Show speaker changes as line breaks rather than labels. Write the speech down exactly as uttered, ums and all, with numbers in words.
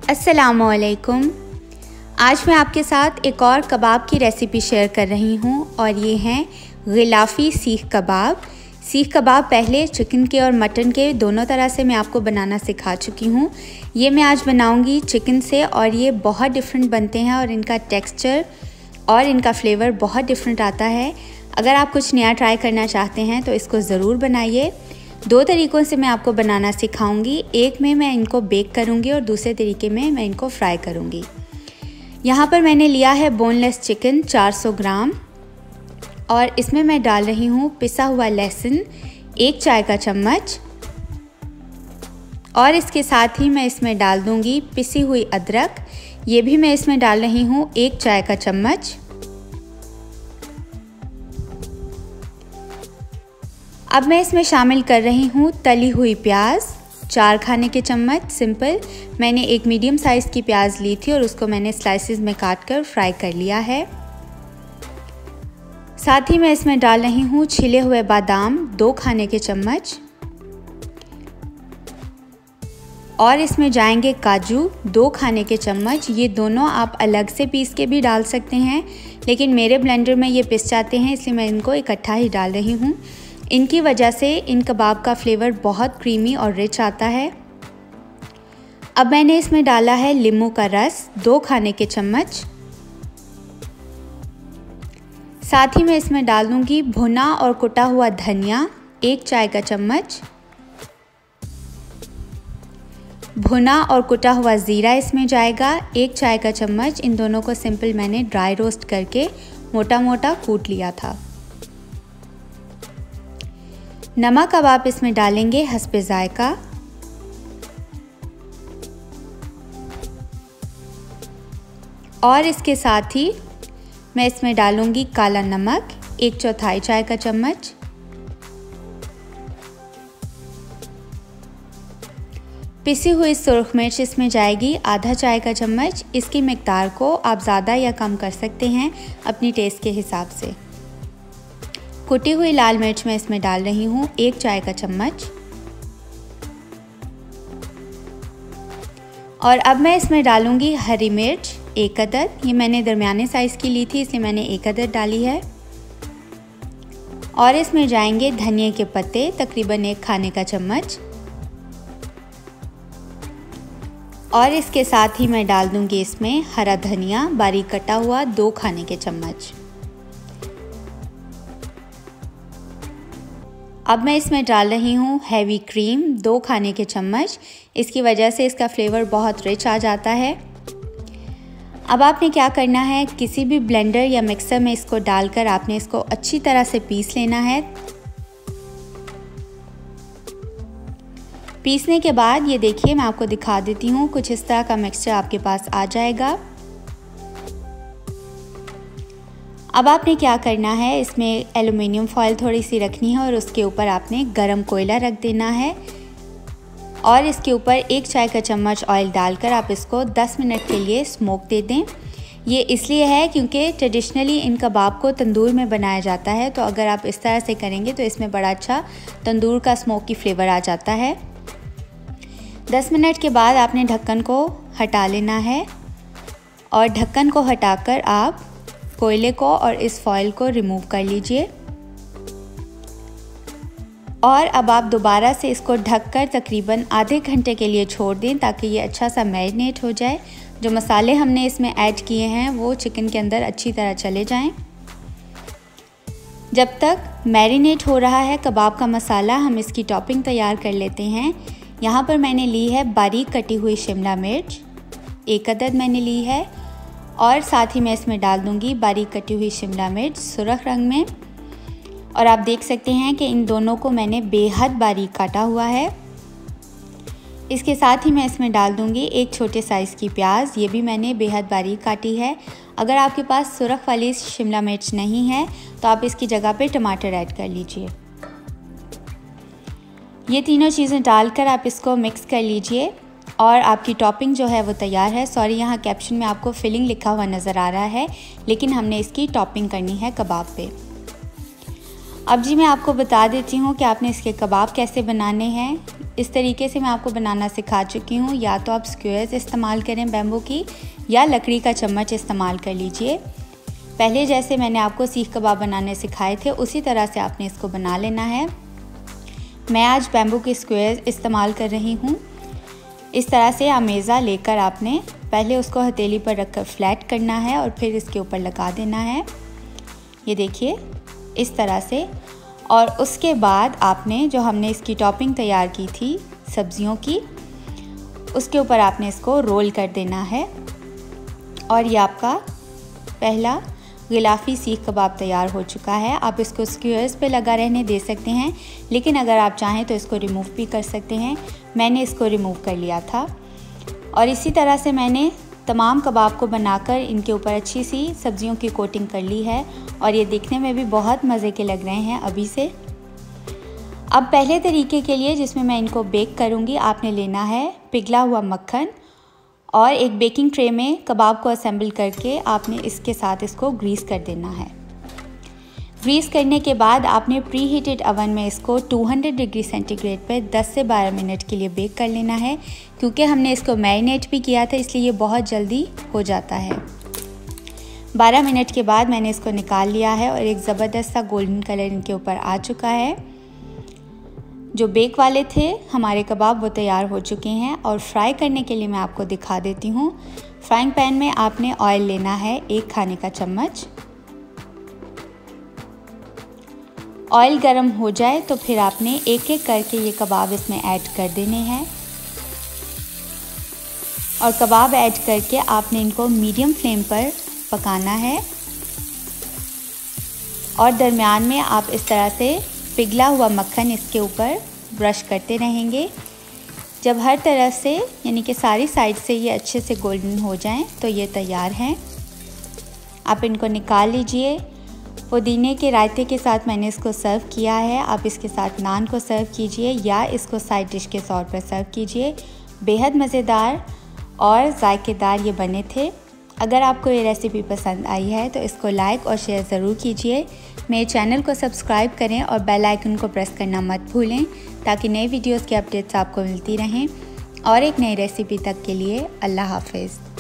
अस्सलामुअलैकुम। आज मैं आपके साथ एक और कबाब की रेसिपी शेयर कर रही हूँ और ये हैं गिलाफ़ी सीख कबाब। सीख कबाब पहले चिकन के और मटन के दोनों तरह से मैं आपको बनाना सिखा चुकी हूँ। ये मैं आज बनाऊँगी चिकन से और ये बहुत डिफरेंट बनते हैं और इनका टेक्सचर और इनका फ्लेवर बहुत डिफरेंट आता है। अगर आप कुछ नया ट्राई करना चाहते हैं तो इसको ज़रूर बनाइए। दो तरीक़ों से मैं आपको बनाना सिखाऊंगी। एक में मैं इनको बेक करूंगी और दूसरे तरीके में मैं इनको फ्राई करूंगी। यहाँ पर मैंने लिया है बोनलेस चिकन चार सौ ग्राम और इसमें मैं डाल रही हूँ पिसा हुआ लहसुन एक चाय का चम्मच और इसके साथ ही मैं इसमें डाल दूँगी पिसी हुई अदरक। ये भी मैं इसमें डाल रही हूँ एक चाय का चम्मच। अब मैं इसमें शामिल कर रही हूँ तली हुई प्याज चार खाने के चम्मच सिंपल। मैंने एक मीडियम साइज़ की प्याज ली थी और उसको मैंने स्लाइसेस में काट कर फ्राई कर लिया है। साथ ही मैं इसमें डाल रही हूँ छिले हुए बादाम दो खाने के चम्मच और इसमें जाएंगे काजू दो खाने के चम्मच। ये दोनों आप अलग से पीस के भी डाल सकते हैं, लेकिन मेरे ब्लेंडर में ये पिस जाते हैं इसलिए मैं इनको इकट्ठा ही डाल रही हूँ। इनकी वजह से इन कबाब का फ्लेवर बहुत क्रीमी और रिच आता है। अब मैंने इसमें डाला है नींबू का रस दो खाने के चम्मच। साथ ही मैं इसमें डाल दूंगी भुना और कुटा हुआ धनिया एक चाय का चम्मच। भुना और कुटा हुआ ज़ीरा इसमें जाएगा एक चाय का चम्मच। इन दोनों को सिंपल मैंने ड्राई रोस्ट करके मोटा मोटा कूट लिया था। नमक अब आप इसमें डालेंगे हस्बे जायका। और इसके साथ ही मैं इसमें डालूंगी काला नमक एक चौथाई चाय का चम्मच। पिसी हुई सुर्ख मिर्च इसमें जाएगी आधा चाय का चम्मच। इसकी मिकदार को आप ज़्यादा या कम कर सकते हैं अपनी टेस्ट के हिसाब से। कुटी हुई लाल मिर्च मैं इसमें डाल रही हूँ एक चाय का चम्मच। और अब मैं इसमें डालूंगी हरी मिर्च एक अदद। ये मैंने दरमियाने साइज़ की ली थी इसलिए मैंने एक अदद डाली है। और इसमें जाएंगे धनिया के पत्ते तकरीबन एक खाने का चम्मच। और इसके साथ ही मैं डाल दूंगी इसमें हरा धनिया बारीक कटा हुआ दो खाने के चम्मच। अब मैं इसमें डाल रही हूँ हैवी क्रीम दो खाने के चम्मच। इसकी वजह से इसका फ्लेवर बहुत रिच आ जाता है। अब आपने क्या करना है, किसी भी ब्लेंडर या मिक्सर में इसको डालकर आपने इसको अच्छी तरह से पीस लेना है। पीसने के बाद ये देखिए मैं आपको दिखा देती हूँ, कुछ इस तरह का मिक्सचर आपके पास आ जाएगा। अब आपने क्या करना है, इसमें एलुमिनियम फॉयल थोड़ी सी रखनी है और उसके ऊपर आपने गरम कोयला रख देना है और इसके ऊपर एक चाय का चम्मच ऑयल डालकर आप इसको दस मिनट के लिए स्मोक दे दें। ये इसलिए है क्योंकि ट्रेडिशनली इन कबाब को तंदूर में बनाया जाता है, तो अगर आप इस तरह से करेंगे तो इसमें बड़ा अच्छा तंदूर का स्मोक की फ्लेवर आ जाता है। दस मिनट के बाद आपने ढक्कन को हटा लेना है और ढक्कन को हटाकर आप कोयले को और इस फॉयल को रिमूव कर लीजिए। और अब आप दोबारा से इसको ढककर तकरीबन आधे घंटे के लिए छोड़ दें ताकि ये अच्छा सा मैरिनेट हो जाए। जो मसाले हमने इसमें ऐड किए हैं वो चिकन के अंदर अच्छी तरह चले जाएं। जब तक मैरिनेट हो रहा है कबाब का मसाला, हम इसकी टॉपिंग तैयार कर लेते हैं। यहाँ पर मैंने ली है बारीक कटी हुई शिमला मिर्च एक अदद मैंने ली है और साथ ही मैं इसमें डाल दूंगी बारीक कटी हुई शिमला मिर्च सुर्ख रंग में। और आप देख सकते हैं कि इन दोनों को मैंने बेहद बारीक काटा हुआ है। इसके साथ ही मैं इसमें डाल दूंगी एक छोटे साइज़ की प्याज। ये भी मैंने बेहद बारीक काटी है। अगर आपके पास सुर्ख वाली शिमला मिर्च नहीं है तो आप इसकी जगह पे टमाटर ऐड कर लीजिए। ये तीनों चीज़ें डालकर आप इसको मिक्स कर लीजिए और आपकी टॉपिंग जो है वो तैयार है। सॉरी, यहाँ कैप्शन में आपको फिलिंग लिखा हुआ नज़र आ रहा है, लेकिन हमने इसकी टॉपिंग करनी है कबाब पे। अब जी मैं आपको बता देती हूँ कि आपने इसके कबाब कैसे बनाने हैं। इस तरीके से मैं आपको बनाना सिखा चुकी हूँ। या तो आप स्क्वेयर्स इस्तेमाल करें बैम्बू की, या लकड़ी का चम्मच इस्तेमाल कर लीजिए। पहले जैसे मैंने आपको सीख कबाब बनाने सिखाए थे उसी तरह से आपने इसको बना लेना है। मैं आज बैम्बू के स्क्वेयर्स इस्तेमाल कर रही हूँ। इस तरह से अमेज़ा लेकर आपने पहले उसको हथेली पर रखकर फ्लैट करना है और फिर इसके ऊपर लगा देना है, ये देखिए इस तरह से। और उसके बाद आपने जो हमने इसकी टॉपिंग तैयार की थी सब्जियों की, उसके ऊपर आपने इसको रोल कर देना है और ये आपका पहला गिलाफी सीख कबाब तैयार हो चुका है। आप इसको स्क्वेयर्स पे लगा रहने दे सकते हैं, लेकिन अगर आप चाहें तो इसको रिमूव भी कर सकते हैं। मैंने इसको रिमूव कर लिया था। और इसी तरह से मैंने तमाम कबाब को बनाकर इनके ऊपर अच्छी सी सब्जियों की कोटिंग कर ली है और ये दिखने में भी बहुत मज़े के लग रहे हैं अभी से। अब पहले तरीके के लिए जिसमें मैं इनको बेक करूँगी, आपने लेना है पिघला हुआ मक्खन और एक बेकिंग ट्रे में कबाब को असेंबल करके आपने इसके साथ इसको ग्रीस कर देना है। ग्रीस करने के बाद आपने प्री हीटेड अवन में इसको दो सौ डिग्री सेंटीग्रेड पर दस से बारह मिनट के लिए बेक कर लेना है। क्योंकि हमने इसको मैरिनेट भी किया था इसलिए ये बहुत जल्दी हो जाता है। बारह मिनट के बाद मैंने इसको निकाल लिया है और एक ज़बरदस्त सा गोल्डन कलर इनके ऊपर आ चुका है। जो बेक वाले थे हमारे कबाब वो तैयार हो चुके हैं। और फ्राई करने के लिए मैं आपको दिखा देती हूँ। फ्राइंग पैन में आपने ऑयल लेना है एक खाने का चम्मच। ऑयल गर्म हो जाए तो फिर आपने एक एक करके ये कबाब इसमें ऐड कर देने हैं और कबाब ऐड करके आपने इनको मीडियम फ्लेम पर पकाना है। और दरमियान में आप इस तरह से पिघला हुआ मक्खन इसके ऊपर ब्रश करते रहेंगे। जब हर तरफ से यानी कि सारी साइड से ये अच्छे से गोल्डन हो जाएं तो ये तैयार हैं। आप इनको निकाल लीजिए। पुदीने के रायते के साथ मैंने इसको सर्व किया है। आप इसके साथ नान को सर्व कीजिए या इसको साइड डिश के तौर पर सर्व कीजिए। बेहद मज़ेदार और जायकेदार ये बने थे। अगर आपको ये रेसिपी पसंद आई है तो इसको लाइक और शेयर ज़रूर कीजिए। मेरे चैनल को सब्सक्राइब करें और बेल आइकन को प्रेस करना मत भूलें ताकि नई वीडियोस की अपडेट्स आपको मिलती रहें। और एक नई रेसिपी तक के लिए अल्लाह हाफ़िज़।